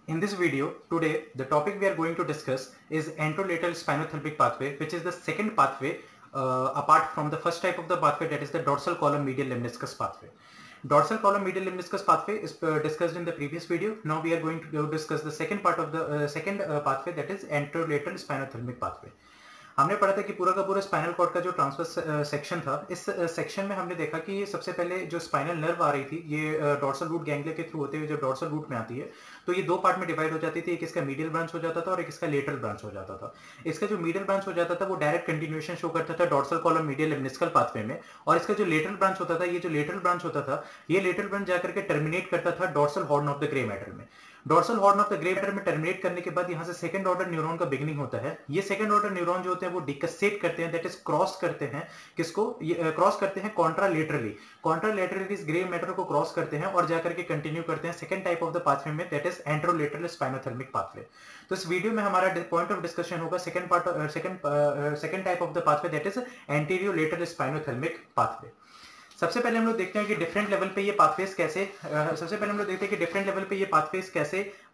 In this video, today, the topic we are going to discuss is anterolateral spinothalamic pathway, which is the second pathway apart from the first type of the pathway, that is the dorsal column medial lemniscus pathway. Dorsal column medial lemniscus pathway is discussed in the previous video. Now we are going to discuss the second part of the second pathway, that is anterolateral spinothalamic pathway. हमने पढ़ा था कि पूरा का पूरा spinal cord का जो transverse section था, इस सेक्शन में हमने देखा कि सबसे पहले जो स्पाइनल नर्व आ रही थी ये डॉर्सल रूट गैंग्लिया के थ्रू होते हुए जो डॉर्सल रूट में आती है, तो ये दो पार्ट में डिवाइड हो जाती थी। एक इसका मीडियल ब्रांच हो जाता था और एक इसका लेटरल ब्रांच हो जाता था। इसका जो मीडियल ब्रांच हो जाता था वो डायरेक्ट कंटिन्यूएशन शो करता था dorsal column medial lemniscal pathway में, और इसका जो लेटरल ब्रांच होता था, ये जो लेटरल ब्रांच होता था, ये लेटरल ब्रांच जाकर के टर्मिनेट करता था dorsal horn of the grey matter में। Dorsal horn of the grey matter में टर्मिनेट करने के बाद यहाँ से सेकंड ऑर्डर न्यूरॉन का बिगिनिंग होता है। ये सेकंड ऑर्डर न्यूरॉन जो होते हैं वो डिकसेट करते हैं, दैट इज क्रॉस करते हैं किसको, क्रॉस करते हैं कॉन्ट्रालेटरली इस ग्रे मैटर को क्रॉस करते हैं और जाकर के कंटिन्यू करते हैं second type of the pathway में, that is anterolateral spinothalamic pathway. तो इस वीडियो में हमारा पॉइंट ऑफ डिस्कशन होगा second type of the pathway, that is anterolateral spinothalamic pathway. सबसे पहले हम लोग देखते हैं कि डिफरेंट लेवल पे ये पाथवेज कैसे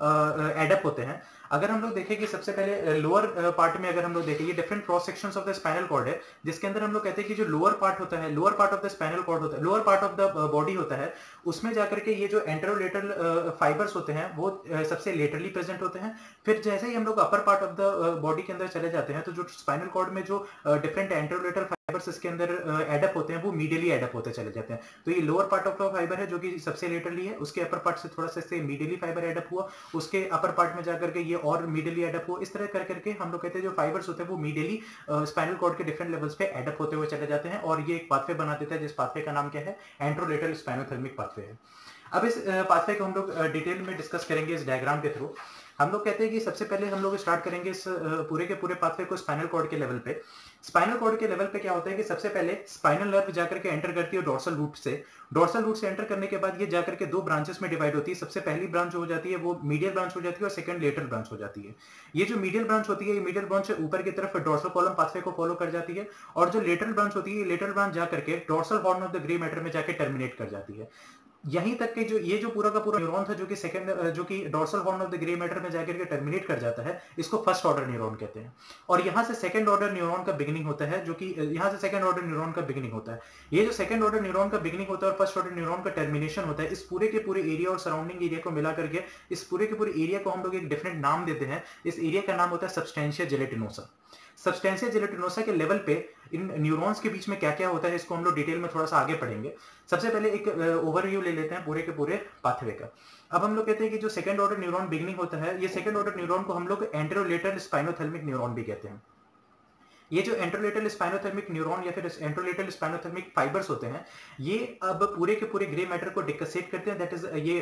एडअप होते हैं। अगर हम लोग देखें कि सबसे पहले लोअर पार्ट में अगर हम लोग देखें, ये different cross sections of the spinal cord है, जिसके अंदर हम लोग कहते हैं कि जो लोअर पार्ट होता है, lower part of the spinal cord होता है, lower part of the body होता है, उसमें जाकर के ये जो एंटेरोलेटरल फाइबर्स होते हैं वो सबसे लेटरली प्रेजेंट होते हैं। फिर जैसे ही हम लोग upper part of the body के अंदर चले जाते हैं, तो जो स्पाइनल कॉर्ड में जो डिफरेंट एंटेरोलेटरल फाइबर्स इसके अंदर एडअप होते हैं वो मीडियली एडअप होते चले जाते हैं। तो ये lower part of the fibre है जो कि सबसे लेटरली है, उसके अपर पार्ट से थोड़ा सा इससे मीडियली फाइबर एडअप हुआ, उसके अपर पार्ट में जाकर के ये और मीडियली एडअप हुआ। इस तरह कर करके हम लोग कहते हैं जो फाइबर्स होते हैं वो मीडियली स्पाइनल कॉर्ड के डिफरेंट लेवल्स पे एडअप होते हुए चले जाते हैं, और ये एक पाथवे बना देता है जिस पाथवे का नाम क्या है, एंटेरोलेटरल स्पाइनोथैलेमिक पाथवे है। अब इस पाथवे को हम लोग डिटेल में डिस्कस करेंगे इस डायग्राम के थ्रू। हम लोग कहते हैं कि सबसे पहले हम लोग स्टार्ट करेंगे इस पूरे के पूरे पाथवे को स्पाइनल कॉर्ड के लेवल पे। स्पाइनल कॉर्ड के लेवल पे क्या होता है कि सबसे पहले स्पाइनल नर्व जाकर के एंटर करती है डॉर्सल रूट से। डॉर्सल रूट से एंटर करने के बाद ये जाकर के दो ब्रांचेस में डिवाइड होती है। सबसे पहली ब्रांच हो जाती है वो मीडियल ब्रांच हो जाती है और सेकंड लेटरल ब्रांच हो जाती है। ये जो मीडियल ब्रांच होती है, ये मीडियल ब्रांच ऊपर की तरफ डॉर्सल कॉलम पाथवे को फॉलो कर जाती है, और जो लेटरल ब्रांच होती है, लेटरल ब्रांच जाकर के dorsal horn of the grey matter में जाकर टर्मिनेट कर जाती है। यहीं तक कि जो ये जो पूरा का पूरा न्यूरॉन था जो कि dorsal horn of the grey matter में जाकर के टर्मिनेट कर जाता है, इसको फर्स्ट ऑर्डर न्यूरॉन कहते हैं। और यहां से सेकंड ऑर्डर न्यूरॉन का बिगिनिंग होता है, जो कि यहां से सेकंड ऑर्डर न्यूरॉन का बिगिनिंग होता है। ये जो सेकंड ऑर्डर न्यूरॉन का बिगिनिंग होता है और फर्स्ट ऑर्डर न्यूरॉन का टर्मिनेशन होता है, इस पूरे के पूरे एरिया और सराउंडिंग एरिया को मिला करके इस पूरे के पूरे एरिया को हम लोग एक डिफरेंट नाम देते हैं। इस एरिया का नाम होता है सबस्टेंशिया जेलेटिनोसा। सबस्टेंशिया जेलेटिनोसा के लेवल पे इन न्यूरॉन्स के बीच में क्या क्या होता है, इसको हम लोग डिटेल में थोड़ा सा आगे पढ़ेंगे। सबसे पहले एक ओवरव्यू ले लेते हैं पूरे के पूरे पाथवे का। अब हम लोग कहते हैं कि जो सेकंड ऑर्डर न्यूरॉन बिगिनिंग होता है, ये सेकंड ऑर्डर न्यूरॉन को हम लोग एंटेरोलेटरल स्पाइनोथैलेमिक न्यूरॉन भी कहते हैं। ये जो एंटेरोलेटरल स्पाइनोथैलेमिक न्यूरॉन या फिर एंटेरोलेटरल स्पाइनोथैलेमिक फाइबर्स होते हैं, ये अब पूरे के पूरे ग्रे मैटर को डिकसेट करते हैं, दैट इज ये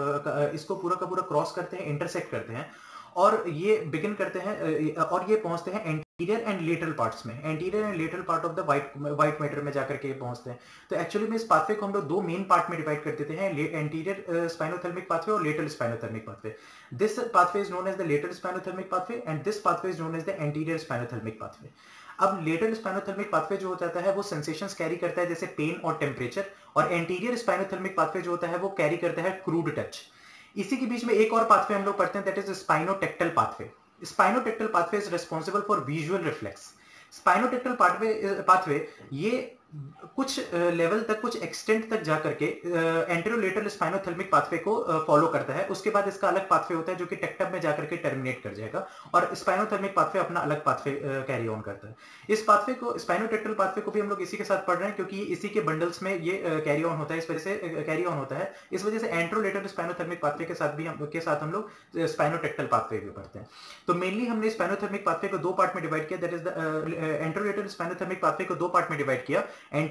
इसको पूरा का पूरा क्रॉस करते हैं, इंटरसेक्ट करते हैं, और ये बिगिन करते हैं और ये पहुंचते हैं एंटीरियर एंड लेटरल पार्ट्स में। Anterior and lateral part of the white matter में जाकर के पहुंचते हैं। तो एक्चुअली में इस पाथवे को हम लोग दो मेन पार्ट में डिवाइड कर देते हैं, एंटीरियर स्पाइनोथैलेमिक पाथवे और lateral spinothalamic pathway. This pathway is known as the lateral spinothalamic pathway and this pathway is known as the anterior spinothalamic pathway. अब लेटरल स्पाइनोथैलेमिक पाथवे जो हो जाता है वो सेंसेशंस कैरी करता है जैसे पेन और टेम्परेचर, और एंटीरियर स्पाइनोथैलेमिक पाथवे जो होता है वो कैरी करता है क्रूड टच। इसी के बीच में एक और पाथवे हम लोग पढ़ते हैं, that is spinotectal pathway. Spinotectal pathway is responsible for visual reflex. Spinotectal pathway ये कुछ लेवल तक, कुछ एक्सटेंट तक जाकर के एंटेरोलेटरल स्पाइनोथैलेमिक पाथवे को फॉलो करता है। उसके बाद इसका अलग पाथवे होता है जो कि टेक्टम में जाकर के टर्मिनेट कर जाएगा, और स्पाइनोथैलेमिक पाथवे अपना अलग पाथवे कैरी ऑन करता है। इस पाथवे को, स्पाइनोटेक्टल पाथवे को भी हम लोग इसी के साथ पढ़ रहे हैं क्योंकि इसी के बंडल्स में ये कैरी ऑन होता है, इस वजह से कैरी ऑन होता है। इस वजह से एंटेरोलेटरल स्पाइनोथैलेमिक पाथवे के साथ हम लोग स्पाइनोटेक्टल पाथवे भी पढ़ते हैं। तो मेनली हमने स्पाइनोथैलेमिक पाथवे को दो पार्ट में डिवाइड किया, that is the anterolateral spinothalamic pathway को दो पार्ट में डिवाइड किया,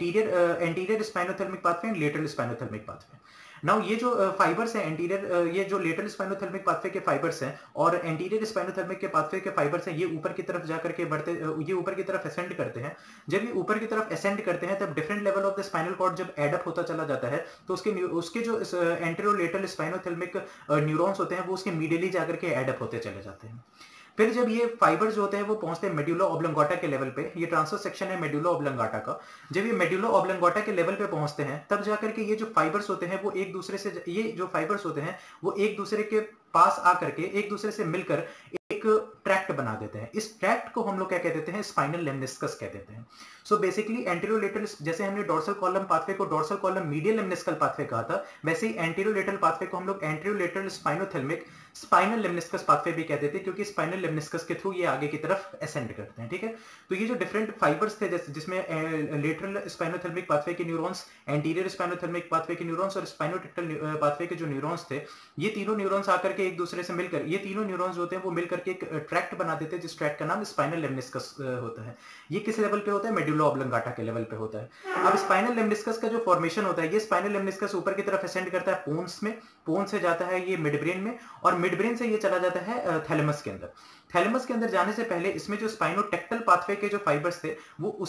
anterior spinothalamic pathway and lateral spinothalamic pathway. Now ये जो फाइबर्स हैं एंटीरियर, ये जो लेटरल स्पाइनोथैलेमिक पाथवे के फाइबर्स हैं और एंटीरियर स्पाइनोथैलेमिक के पाथवे के फाइबर्स हैं, ये ऊपर की तरफ जाकर के बढ़ते, ये ऊपर की तरफ असेंड करते हैं। जब ये ऊपर की तरफ असेंड करते हैं तब different level of the spinal cord जब एडअप होता चला जाता है, तो उसके जो एंटेरोलेटरल स्पाइनोथैलेमिक न्यूरॉन्स होते हैं वो उसके मीडियली जाकर के एडअप होते चले जाते हैं। फिर जब ये फाइबर्स जो होते हैं वो पहुंचते हैं मेडुला ऑब्लंगाटा के लेवल पे, ये ट्रांसवर्स सेक्शन है मेडुला ऑब्लंगाटा का। जब ये मेडुला ऑब्लंगाटा के लेवल पे पहुंचते हैं तब जाकर के ये जो फाइबर्स होते हैं वो एक दूसरे से, ये जो फाइबर्स होते हैं वो एक दूसरे के पास आकर के एक दूसरे से मिलकर एक ट्रैक्ट बना देते हैं। इस ट्रैक्ट को हम लोग क्या कह देते हैं, स्पाइनल लेमनिस्कस कह देते हैं। सो बेसिकली एंटीरियो-लेटरल, जैसे हमने डोर्सल कॉलम पाथवे को dorsal column medial lemniscal pathway कहा था, वैसे ही एंटीरियो-लेटरल पाथवे को हम लोग एंटीरियो-लेटरल स्पाइनोथेल्मिक स्पाइनल लेमनिस्कस पाथवे भी कह देते हैं, क्योंकि स्पाइनल लेमनिस्कस के थ्रू ये आगे की तरफ असेंड करते हैं। ठीक है, तो ये जो डिफरेंट फाइबर्स थे, जैसे जिसमें लेटरल स्पाइनोथेल्मिक पाथवे के न्यूरॉन्स, एंटीरियर स्पाइनोथेल्मिक पाथवे के न्यूरॉन्स और स्पाइनोटेक्टल पाथवे के जो न्यूरॉन्स थे, ये तीनों न्यूरॉन्स आकर के एक दूसरे से मिलकर, ये तीनों न्यूरॉन्स होते हैं वो मिलकर के एक ट्रैक्ट बना देते हैं, जिस ट्रैक्ट का नाम स्पाइनल लेमनिस्कस होता है। ये किस लेवल पे होता है, मेडुला ऑब्लंगाटा के लेवल पे होता है। अब स्पाइनल लेमनिस्कस का जो फॉर्मेशन होता है, ये स्पाइनल लेमनिस्कस ऊपर की तरफ असेंड करता है पोन्स में, पोन से जाता है ये मिड ब्रेन में, और मिड ब्रेन से ये चला जाता है थैलेमस के अंदर। थैलेमस के अंदर जाने से पहले इसमें जो स्पाइनोटेक्टल पाथवे के जो फाइबर्स थे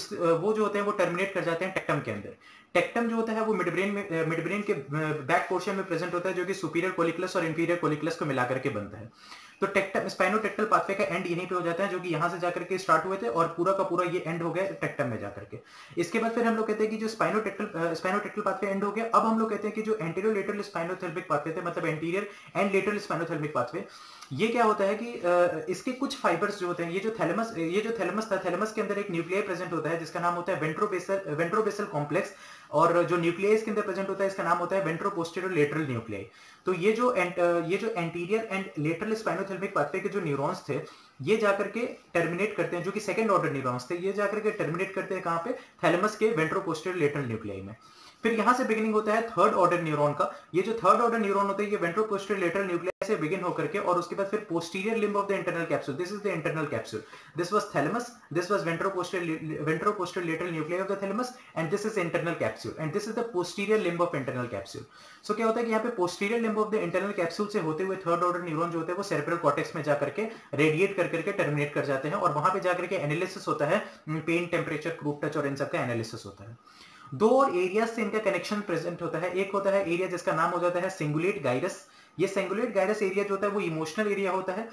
वो जो होते हैं वो टर्मिनेट कर जाते हैं टेक्टम के अंदर। टेक्टम जो होता है वो मिड ब्रेन के बैक पोर्शन में प्रेजेंट होता है, जो कि सुपीरियर कोलिकुलस और इंफीरियर कोलिकुलस को मिलाकर के बनता है। तो टेक्टम स्पाइनोटेक्टल पाथवे का एंड यहीं पे हो जाता है, जो कि यहां से जाकर के स्टार्ट हुए थे और पूरा का पूरा ये एंड हो गया टेक्टम में जाकर के। इसके बाद फिर हम लोग कहते हैं कि जो स्पाइनोटेक्टल पाथवे एंड हो गया। अब हम लोग कहते हैं कि जो एंटीरियर लेटरल स्पाइनोथेल्मिक पाथवे थे, मतलब anterior and lateral spinothalamic pathway, ये क्या होता है कि इसके कुछ फाइबर्स जो होते हैं, ये जो थैलेमस था, थैलेमस के अंदर एक न्यूक्लियाई प्रेजेंट होता है जिसका नाम होता है वेंट्रोबेसल कॉम्प्लेक्स, और जो न्यूक्लियाई इसके अंदर प्रेजेंट होता है इसका नाम होता है वेंट्रोपोस्टीरियर लेटरल न्यूक्लियाई। तो ये जो anterior and lateral spinothalamic pathway के जो न्यूरॉन्स थे, ये जाकर के टर्मिनेट करते हैं, जो कि सेकंड ऑर्डर न्यूरॉन्स थे, ये जाकर के टर्मिनेट करते हैं कहां पे, थैलेमस के वेंट्रोपोस्टीरियर लेटरल न्यूक्लियाई में। फिर यहां से बिगिनिंग होता है थर्ड ऑर्डर न्यूरॉन का। ये जो थर्ड ऑर्डर न्यूरॉन होते हैं, ये वेंट्रोपोस्टीरियर लेटरल न्यूक्लियाई से बिगिन होकर के, और उसके बाद फिर posterior limb of the internal capsule, this is the internal capsule, this was thalamus, this was ventroposterior lateral nuclei of the thalamus, and this is internal capsule, and this is the posterior limb of internal capsule. So क्या होता है कि यहाँ पे posterior limb of the internal capsule से होते हुए third order neuron जो होते हैं वो सेरेब्रल कॉर्टेक्स में जाकर के रेडिएट कर करके टर्मिनेट कर जाते हैं, और वहां पे जाकर के एनालिसिस होता है, पेन, टेम्परेचर, क्रूप टच और इन सब का एनालिसिस होता है। दो और एरियाज से इनका कनेक्शन प्रेजेंट होता है। एक होता है एरिया जिसका नाम हो जाता है सिंगुलेट गाइरस। ये सिंगुलेट गाइरस एरिया जो होता है वो इमोशनल एरिया होता है।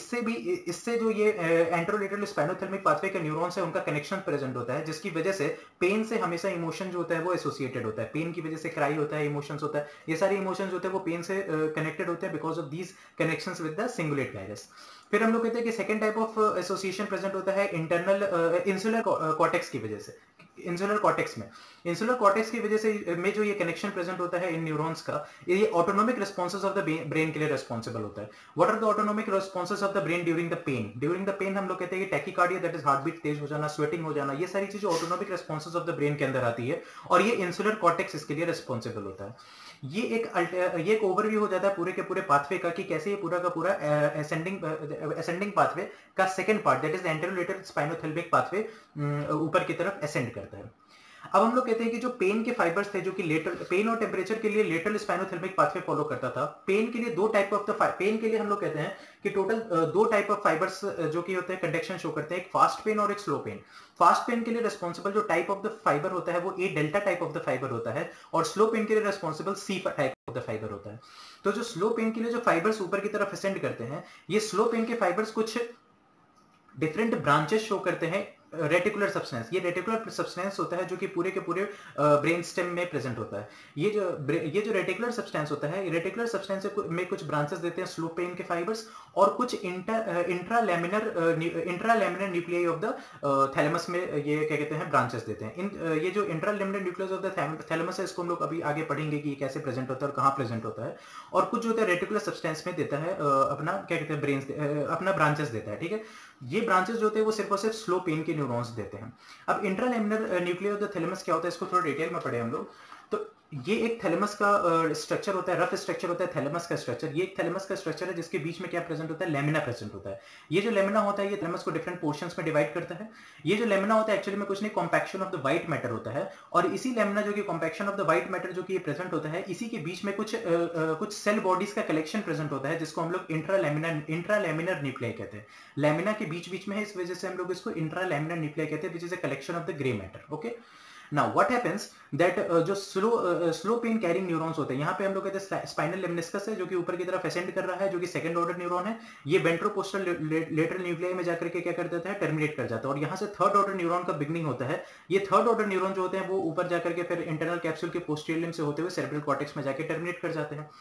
इससे जो ये एंटेरोलेटरल स्पाइनोथेल्मिक पाथवे के न्यूरॉन्स है उनका कनेक्शन प्रेजेंट होता है, जिसकी वजह से पेन से हमेशा इमोशन जो होता है वो एसोसिएटेड होता है। पेन की वजह से क्राई होता है, इमोशंस होता है, ये सारे इमोशंस होते हैं वो पेन से कनेक्टेड होते हैं because of these connections with the cingulate gyrus. फिर हम लोग कहते हैं कि second type of association present होता है इंटरनल इंसुलर कॉर्टेक्स की वजह से। इंसुलर कॉर्टेक्स की वजह से में जो ये कनेक्शन प्रेजेंट होता है इन न्यूरॉन्स का, ये autonomic responses of the brain के लिए रिस्पॉन्सिबल होता है। What are the autonomic responses of the brain during the pain? During the pain हम लोग कहते हैं कि tachycardia, that is heart beat तेज हो जाना, स्वेटिंग हो जाना, ये सारी चीजें autonomic responses of the brain के अंदर आती है, और ये इंसुलर कॉर्टेक्स इसके लिए रिस्पॉन्सिबल होता है। ये एक ओवरव्यू हो जाता है पूरे के पूरे पाथवे का, कि कैसे ये पूरा का पूरा असेंडिंग पाथवे का second part, that is anterolateral spinothalamic pathway, ऊपर की तरफ असेंड करता है। अब हम लोग कहते हैं कि जो पेन के फाइबर्स थे, जो कि पेन और टेम्परेचर के लिए लेटरल स्पाइनोथेल्मिक पाथवे फॉलो करता था। पेन के लिए दो टाइप ऑफ पेन के लिए हम लोग कहते हैं कि टोटल दो टाइप ऑफ फाइबर्स जो कि होते हैं कंडक्शन शो करते हैं, एक फास्ट पेन और एक स्लो पेन। फास्ट पेन के लिए रिस्पॉन्सिबल जो टाइप ऑफ द फाइबर होता है वो A delta type of the fibre होता है, और स्लो पेन के लिए responsible C type of the fibre होता है। तो जो स्लो पेन के लिए जो फाइबर्स ऊपर की तरफ असेंड करते हैं, ये स्लो पेन के फाइबर्स कुछ डिफरेंट ब्रांचेस शो करते हैं। रेटिकुलर सब्सटेंस, ये रेटिकुलर सब्सटेंस होता है जो कि पूरे के पूरे ब्रेन स्टेम में प्रेजेंट होता है। ये जो रेटिकुलर सब्सटेंस होता है, रेटिकुलर सब्सटेंस में कुछ ब्रांचेस देते हैं स्लो पेन के फाइबर्स, और कुछ intralaminar nuclei of the thalamus में ये क्या कहते हैं ब्रांचेस देते हैं। ये जो intralaminar nucleus of the thalamus है, इसको हम लोग अभी आगे पढ़ेंगे कि ये कैसे प्रेजेंट होता है और कहाँ प्रेजेंट होता है। और कुछ जो होता है रेटिकुलर सब्सटेंस में देता है अपना क्या कहते हैं ब्रेन अपना ब्रांचेस देता है। ठीक है, ये ब्रांचेस जो होते हैं वो सिर्फ और सिर्फ स्लो पेन के न्यूरॉन्स देते हैं। अब intralaminar nucleus of the thalamus क्या होता है, इसको थोड़ा डिटेल में पढ़े हम लोग। तो ये एक थैलेमस का स्ट्रक्चर होता है, रफ स्ट्रक्चर होता है थैलेमस का स्ट्रक्चर। ये एक थैलेमस का स्ट्रक्चर है जिसके बीच में क्या प्रेजेंट होता है, लेमिना प्रेजेंट होता है। ये जो लेमिना होता है ये थैलेमस को डिफरेंट पोर्शंस में डिवाइड करता है। ये जो लेमिना होता है एक्चुअली में कुछ नहीं, compaction of the white matter होता है, और इसी लेमिना जो कि compaction of the white matter जो कि ये प्रेजेंट होता है, इसी के बीच में कुछ सेल बॉडीज का कलेक्शन प्रेजेंट होता है, जिसको हम लोग इंट्रालेमिनर न्यूक्लियाई कहते हैं। लेमिना के बीच बीच में है, इस वजह से हम लोग इसको इंट्रालेमिनर न्यूक्लियाई कहते हैं, which is a collection of the grey matter. Okay, now what happens that जो स्लो पेन कैरिंग न्यूरॉन्स होते हैं, यहाँ पे हम लोग कहते हैं स्पाइनल लेमनिस्कस है जो कि ऊपर की तरफ असेंड कर रहा है, जो कि सेकंड ऑर्डर न्यूरॉन है। ये वेंट्रोपोस्टल लेटरल न्यूक्लियाई में जाकर के क्या कर देता है, टर्मिनेट कर जाता है, और यहाँ से थर्ड ऑर्डर न्यूरॉन का बिगनिंग होता है। ये थर्ड ऑर्डर न्यूरॉन जो होते हैं वो ऊपर जाकर के फिर इंटरनल कैप्सूल के पोस्टीरियर लिम्ब से होते हुए सेरेब्रल कॉर्टेक्स में जाकर टर्मिनेट कर जाते हैं।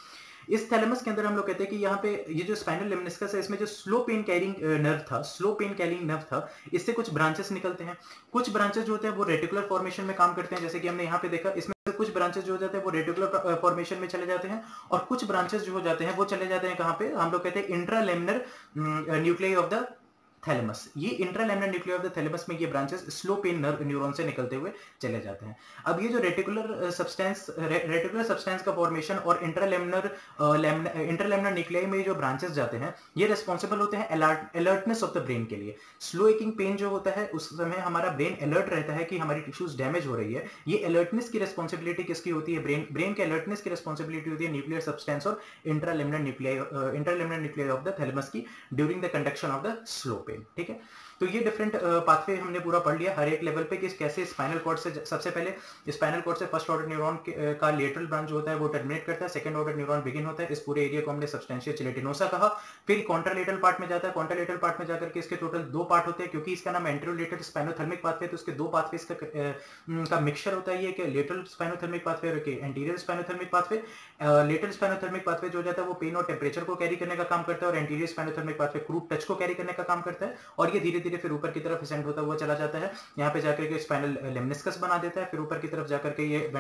इस थैलेमस के अंदर हम लोग कहते हैं कि यहाँ पे ये जो स्पाइनल लेमनिस्कस है इसमें जो स्लो पेन कैरिंग नर्व था, इससे कुछ ब्रांचेस निकलते हैं। कुछ ब्रांचेस जो होते हैं वो रेटिकुलर फॉर्मेशन में काम करते हैं, जैसे कि हमने यहाँ पे देखा, इसमें कुछ ब्रांचेस जो हो जाते हैं वो रेटिकुलर फॉर्मेशन में चले जाते हैं, और कुछ ब्रांचेस जो हो जाते हैं वो चले जाते हैं कहाँ पे, हम लोग कहते हैं intralaminar nuclei of the thalamus. ये intralaminar nuclei of the thalamus में ये branches slow pain nerve neuron से निकलते हुए चले जाते हैं। अब ये जो रेटिकुलर सब्सटेंस का फॉर्मेशन और इंट्रालेमिनर न्यूक्लियाई में जो ब्रांचेस जाते हैं, ये रिस्पॉन्सिबल होते हैं अलर्टनेस ऑफ द ब्रेन के लिए। स्लो एकिंग पेन जो होता है उस समय हमारा ब्रेन अलर्ट रहता है कि हमारी टिश्यूज डैमेज हो रही है। ये अलर्टनेस की रिस्पॉन्सिबिलिटी किसकी होती है? ब्रेन के अलर्टनेस की रिस्पॉन्सिबिलिटी होती है न्यूक्लियर सब्सटेंस और intralaminar nuclei of the thalamus की during the conduction of the slow pain. ठीक है, तो ये डिफरेंट पाथवे हमने पूरा पढ़ लिया हर एक लेवल पे कि कैसे स्पाइनल कॉर्ड से, सबसे पहले स्पाइनल कॉर्ड से फर्स्ट ऑर्डर न्यूरॉन का लेटरल ब्रांच जो होता है वो टर्मिनेट करता है, सेकंड ऑर्डर न्यूरॉन बिगिन होता है। इस पूरे एरिया को हमने सबस्टेंशिया चिलेटिनोसा कहा। फिर कॉन्ट्रालेटरल पार्ट में जाता है, कॉन्ट्रालेटरल पार्ट में जाकर के इसके टोटल 2 पार्ट होते हैं, क्योंकि इसका नाम एंटेरोलेटरल स्पाइनोथर्मिक पाथवे, तो इसके 2 पाथवेज का मिक्सचर होता है, ये कि लेटरल स्पाइनोथर्मिक पाथवे और anterior spinothalamic pathway. Lateral spinothalamic pathway जो जाता है वो पेन और टेम्परेचर को कैरी करने का काम करता है, और anterior spinothalamic pathway crude touch को कैरी करने का काम करता है, और ये धीरे धीरे फिर ऊपर की तरफ असेंड होता हुआ चला जाता है। यहाँ पे जाकर के स्पाइनल लेमनिस्कस बना देता है, फिर ऊपर की तरफ जाकर के ये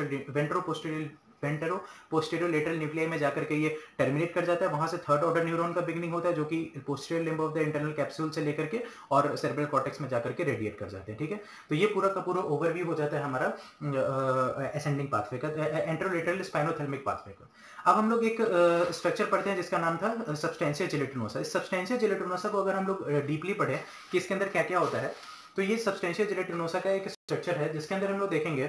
वेंट्रोपोस्टीरियर लेटरल न्यूक्लियाई में जाकर के ये टर्मिनेट कर जाता है। वहां से थर्ड ऑर्डर न्यूरॉन का बिगनिंग होता है, जो कि posterior limb of the internal capsule से लेकर के और सेरेब्रल कॉर्टेक्स में जाकर के रेडिएट कर जाते हैं। ठीक है, तो ये पूरा का पूरा ओवरव्यू हो जाता है हमारा असेंडिंग पाथवे का, एंटेरोलेटरल स्पाइनोथर्मिक पाथवे का। अब हम लोग एक स्ट्रक्चर पढ़ते हैं जिसका नाम था सबस्टेंशिया जिलेटिनोसा। इस सबस्टेंशिया जिलेटिनोसा को अगर हम लोग डीपली पढ़े कि इसके अंदर क्या क्या होता है, तो ये सबस्टेंशिया जिलेटिनोसा का एक स्ट्रक्चर है जिसके अंदर हम लोग देखेंगे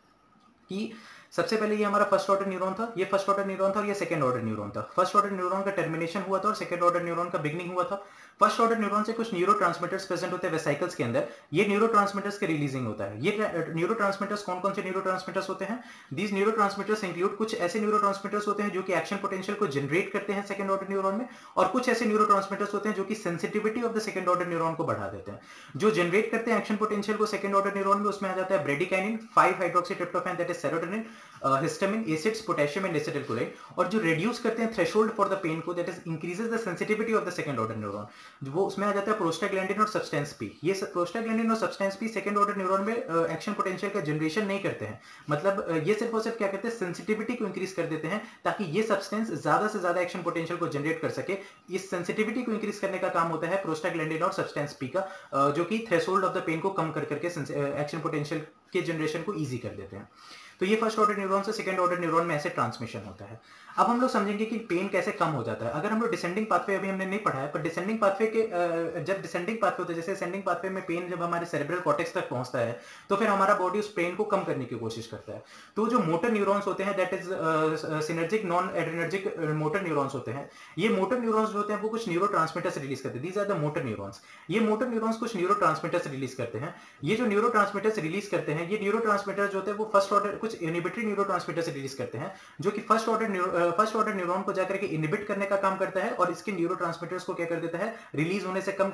कि सबसे पहले ये हमारा फर्स्ट ऑर्डर न्यूरॉन था, ये फर्स्ट ऑर्डर न्यूरॉन था और ये सेकंड ऑर्डर न्यूरॉन था। फर्स्ट ऑर्डर न्यूरॉन का टर्मिनेशन हुआ था और सेकंड ऑर्डर न्यूरॉन का बिगनिंग हुआ था। फर्स्ट ऑर्डर न्यूरॉन से कुछ न्यूरोट्रांसमीटर्स प्रेजेंट होते हैं वेसिकल्स के अंदर, ये न्यूरोट्रांसमीटर्स के रिलीजिंग होता है। ये न्यूरोट्रांसमीटर्स कौन कौन से न्यूरोट्रांसमीटर्स होते हैं? दीज न्यूरोट्रांसमीटर्स इंक्लूड, कुछ ऐसे न्यूरोट्रांसमीटर्स होते हैं जो कि एक्शन पोटेंशियल को जनरेट करते हैं सेकंड ऑर्डर न्यूरॉन में, और कुछ ऐसे न्यूरोट्रांसमीटर्स होते हैं जो कि sensitivity of the second order neuron को बढ़ा देते हैं। जो जनरेट करते हैं एक्शन पोटेंशियल को सेकंड ऑर्डर न्यूरॉन में, उसमें आ जाता है bradykinin, 5 hydroxytryptophan that is serotonin, histamine, acids, potassium and acetylcholine. और जो रिड्यूस करते हैं थ्रेशोल्ड फॉर द पेन को, that is increases the sensitivity of the second order neuron, वो उसमें आ जाता है प्रोस्टाग्लैंडिन और सब्सटेंस पी। ये प्रोस्टाग्लैंडिन और substance P second order neuron में एक्शन पोटेंशियल का जनरेशन नहीं करते हैं, मतलब ये सिर्फ और सिर्फ क्या करते हैं, सेंसिटिविटी को इंक्रीज कर देते हैं ताकि ये सब्सटेंस ज्यादा से ज्यादा एक्शन पोटेंशियल को जनरेट कर सके। इस सेंसिटिविटी को इंक्रीज करने का काम होता है प्रोस्टाग्लैंडिन और सब्सटेंस पी का, जो कि थ्रेशोल्ड ऑफ द पेन को कम कर करके एक्शन पोटेंशियल के जनरेशन को ईजी कर देते हैं। तो ये फर्स्ट ऑर्डर न्यूरॉन से सेकंड ऑर्डर न्यूरॉन में ऐसे ट्रांसमिशन होता है। अब हम लोग समझेंगे कि पेन कैसे कम हो जाता है। अगर हम लोग डिसेंडिंग पाथवे, अभी हमने नहीं पढ़ा है, पर डिसेंडिंग पाथवे के जब डिसेंडिंग पाथवे होता है, जैसे असेंडिंग पाथवे में पेन जब हमारे सेरेब्रल कॉर्टेक्स तक पहुंचता है तो फिर हमारा बॉडी उस पेन को कम करने की कोशिश करता है। तो जो मोटर न्यूरॉन्स होते हैं, that is synergic non adrenergic motor neurons होते हैं, ये मोटर न्यूरॉन्स जो होते हैं वो कुछ न्यूरोट्रांसमीटर्स रिलीज करते हैं। These are the motor neurons. ये मोटर न्यूरॉन्स कुछ न्यूरोट्रांसमीटर्स रिलीज करते हैं। ये जो न्यूरोट्रांसमीटर्स रिलीज करते हैं, ये न्यूरोट्रांसमीटर्स जो होते हैं वो फर्स्ट ऑर्डर कुछ इनहिबिटरी न्यूरोट्रांसमीटर्स रिलीज करते हैं, जो कि फर्स्ट ऑर्डर न्यूरॉन को जाकर के इनहिबिट करने का काम करता है, और इसके न्यूरोट्रांसमीटर्स को क्या कर देता है, रिलीज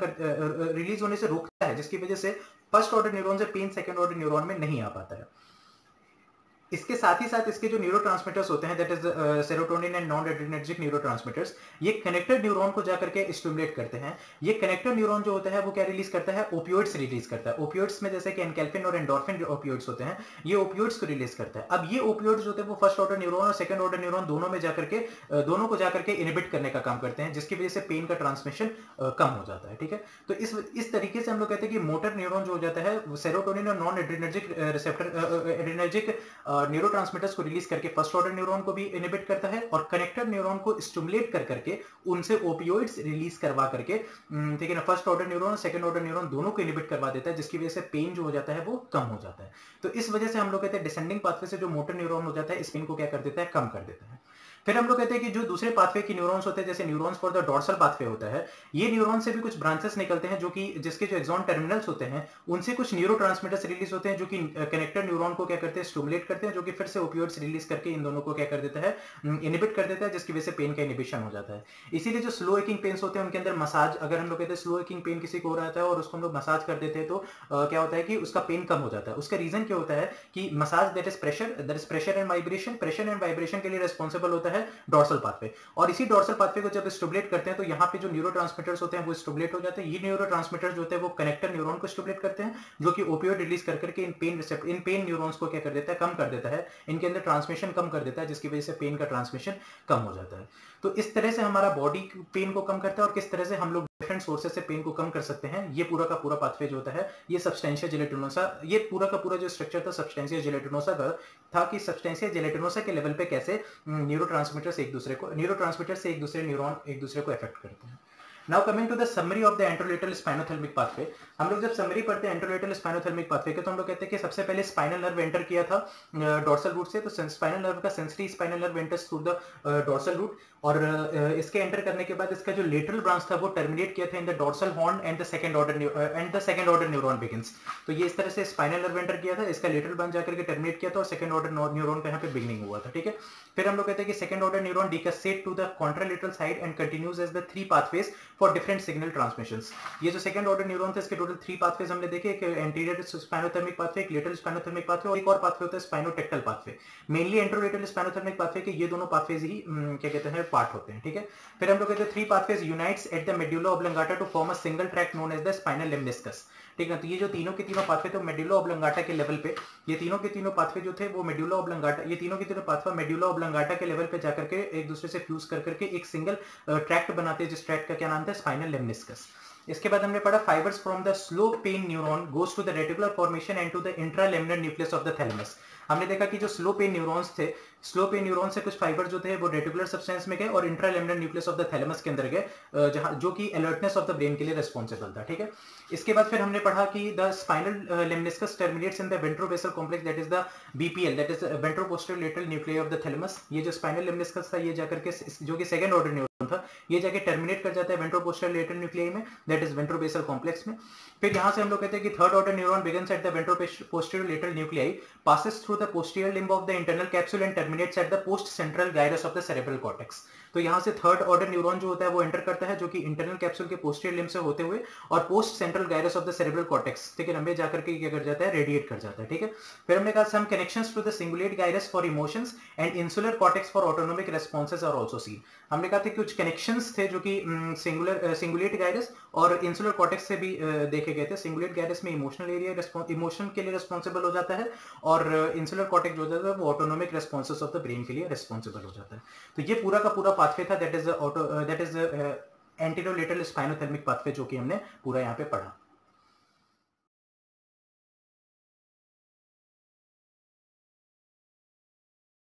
होने से रोकता है, जिसकी वजह से फर्स्ट ऑर्डर न्यूरॉन से पेन सेकंड ऑर्डर न्यूरॉन में नहीं आ पाता है। इसके साथ ही साथ इसके जो न्यूरोट्रांसमीटर्स होते हैं, that is serotonin and non adrenergic neurotransmitters, ये कनेक्टर न्यूरॉन को जाकर के स्टिमुलेट करते हैं। ये कनेक्टर न्यूरॉन जो होता है वो क्या रिलीज करता है, ओपियोइड्स रिलीज करता है। ओपियोइड्स में जैसे कि एनकेल्फिन और एंडोर्फिन ओपियोइड्स होते हैं, ये ओपियोइड्स को रिलीज करता है। अब ये ओपियोइड्स होते हैं वो फर्स्ट ऑर्डर न्यूरॉन और सेकंड ऑर्डर न्यूरॉन दोनों को जाकर के इनहिबिट करने का काम करते हैं, जिसकी वजह से पेन का ट्रांसमिशन कम हो जाता है। ठीक है, तो इस तरीके से हम लोग कहते हैं कि मोटर न्यूरॉन जो हो जाता है सेरोटोनिन और नॉन एड्रेनर्जिक एड्रेनर्जिक न्यूरोट्रांसमीटर्स को रिलीज करके फर्स्ट ऑर्डर न्यूरॉन को भी इनहिबिट करता है, और कनेक्टर न्यूरॉन को स्टिमुलेट कर करके उनसे ओपियोइड्स रिलीज करवा करके, ठीक है ना, फर्स्ट ऑर्डर न्यूरॉन और सेकंड ऑर्डर न्यूरॉन दोनों को इनहिबिट करवा देता है, जिसकी वजह से पेन जो हो जाता है वो कम हो जाता है। तो इस वजह से हम लोग कहते हैं डिसेंडिंग पाथवे से जो मोटर न्यूरॉन हो जाता है इस पेन को क्या कर देता है, कम कर देता है। फिर हम लोग कहते हैं कि जो दूसरे पाथवे की न्यूरॉन्स होते हैं, जैसे neurons for the dorsal pathway होता है, ये न्यूरॉन से भी कुछ ब्रांचेस निकलते हैं, जो कि जिसके जो एक्सॉन टर्मिनल्स होते हैं उनसे कुछ न्यूरोट्रांसमीटर्स रिलीज होते हैं, जो कि कनेक्टर न्यूरॉन को क्या करते हैं, स्टिमुलेट करते हैं, जो कि फिर से ओपियोइड्स रिलीज करके इन दोनों को क्या कर देता है, इनहिबिट कर देता है, जिसकी वजह से पेन का इनहिबिशन हो जाता है। इसीलिए जो स्लो एकिंग पेन्स होते हैं उनके अंदर मसाज, अगर हम लोग कहते हैं स्लो एकिंग पेन किसी को हो रहा है और उसको हम लोग मसाज कर देते हैं तो क्या होता है कि उसका पेन कम हो जाता है। उसका रीजन क्या होता है कि massage that is pressure and vibration, pressure and vibration के लिए रिस्पॉन्सिबल होता है डोर्सल पाथवे, और इसी डोर्सल पाथवे को जब स्टिमुलेट करते हैं तो यहाँ पे जो न्यूरोट्रांसमीटर्स होते हैं वो स्टिमुलेट हो जाते हैं। ये न्यूरोट्रांसमीटर्स जो होते हैं वो कनेक्टर न्यूरॉन को स्टिमुलेट करते हैं, जो कि ओपियोइड रिलीज कर करके इन पेन न्यूरॉन्स को क्या कर देता है, कम कर देता है, इनके अंदर ट्रांसमिशन कम कर देता है, जिसकी वजह से पेन का ट्रांसमिशन कम हो जाता है। तो इस तरह से हमारा बॉडी पेन को कम करता है, और किस तरह से हम लोग डिफरेंट सोर्सेज से पेन को कम कर सकते हैं, ये पूरा का पूरा पाथवे जो होता है ये सब्सटेंशिया जेलेटिनोसा, ये पूरा का पूरा जो स्ट्रक्चर था सब्सटेंशिया जेलेटिनोसा का था, कि सब्सटेंशिया जेलेटिनोसा के लेवल पे कैसे न्यूरोट्रांसमीटर से एक दूसरे न्यूरॉन एक दूसरे को इफेक्ट करते हैं। Now coming to the summary of the anterolateral spinothalamic pathway, हम लोग जब समरी पढ़ते हैं एंट्रोलेटरल स्पाइनोथैलेमिक पाथवे के, तो हम लोग कहते हैं कि सबसे पहले स्पाइनल नर्व एंटर किया था डोर्सल रूट से, तो स्पाइनल नर्व का sensory spinal nerve enters through the dorsal root, और इसके एंटर करने के बाद इसका जो लेटरल ब्रांच था वो टर्मिनेट किया था in the dorsal horn and the second order neuron begins. तो ये इस तरह से स्पाइनल नर्व एंटर किया था, इसका लेटरल ब्रांच जाकर के टर्मिनेट किया था, और सेकंड ऑर्डर न्यूरॉन का यहाँ पे बिगिनिंग हुआ था, ठीक है। फिर हम लोग कहते हैं कि second order neuron decussate to the contralateral side and continues as the 3 pathways for different signal transmissions. ये जो सेकंड ऑर्डर न्यूरॉन थे इसके टोटल 3 पाथवेज हमने देखे, एक एंटीरियर स्पाइनोथैलेमिक पाथवे, एक लेटरल स्पाइनोथैलेमिक पाथवे, और एक और पाथवे होता है spinotectal pathway. Mainly anterolateral spinothalamic pathway के ये दोनों पाथवेज ही क्या कहते हैं पार्ट होते हैं, ठीक है। फिर हम लोग कहते हैं 3 pathways unites at the medulla oblongata to form a single tract known as the spinal lemniscus, ठीक है। तो ये जो तीनों के तीनों पाथवे थे मेडुला ऑब्लोंगाटा के लेवल पे, ये तीनों के तीनों पाथवे जो थे वो मेडुला ऑब्लोंगाटा, ये तीनों के तीनों पाथवे मेडुला ऑब्लोंगाटा के लेवल पे जाकर के एक दूसरे से फ्यूज कर करके एक सिंगल ट्रैक्ट बनाते हैं, जिस ट्रैक्ट का क्या नाम था, स्पाइनल लेमनिस्कस। इसके बाद हमने पढ़ा fibres from the slow pain neuron goes to the reticular formation and to the intralaminar nucleus of the thalamus. हमने देखा कि जो स्लो पेन न्यूरॉन्स थे, स्लो पेन न्यूरॉन से कुछ फाइबर जो थे वो रेटिकुलर सब्सटेंस में गए और intralaminar nucleus of the thalamus के अंदर गए, जहां जो कि अलर्टनेस ऑफ द ब्रेन के लिए रिस्पॉन्सिबल था, ठीक है। इसके बाद फिर हमने पढ़ा कि the spinal lemniscus terminates in the ventrobasal complex, that is the VPL, that is ventroposterior lateral nucleus of the thalamus. ये जो स्पाइनल लेमनिस्कस था ये जाकर के, जो कि सेकंड ऑर्डर न्यूरॉन था, ये जाके टर्मिनेट कर जाता है वेंट्रोपोस्टीरियर लेटरल न्यूक्लियस में, दैट इज वेंट्रोबेसल कॉम्प्लेक्स में। फिर यहां से हम लोग कहते हैं कि third order neuron begins at the ventroposterior lateral nuclei, passes through the posterior limb of the internal capsule and terminates at the post central gyrus of the cerebral cortex। तो यहाँ से थर्ड ऑर्डर न्यूरॉन जो होता है वो enter करता है, जो कि इंटरनल कैप्सूल के पोस्टीरियर लिम्ब से होते हुए और postcentral gyrus of the cerebral cortex, ठीक है, लंबे जाकर के क्या कर जाता है, रेडिएट कर जाता है, ठीक है। फिर हमने कहा some connections to the cingulate gyrus for emotions and insular cortex for autonomic responses are also seen. हमने कहा था कुछ कनेक्शंस थे जो कि सिंगुलेट गायरस और इंसुलर कॉर्टेक्स से भी देखे गए थे। सिंगुलेट गायरस में इमोशनल एरिया इमोशन के लिए रिस्पॉन्सिबल हो जाता है, और इंसुलर कॉर्टेक्स जो होता है वो autonomic responses of the brain के लिए रिस्पॉन्सिबल हो जाता है। तो ये पूरा का पूरा पाथवे था, that is anterolateral spinothalamic pathway, जो कि हमने पूरा यहाँ पे पढ़ा।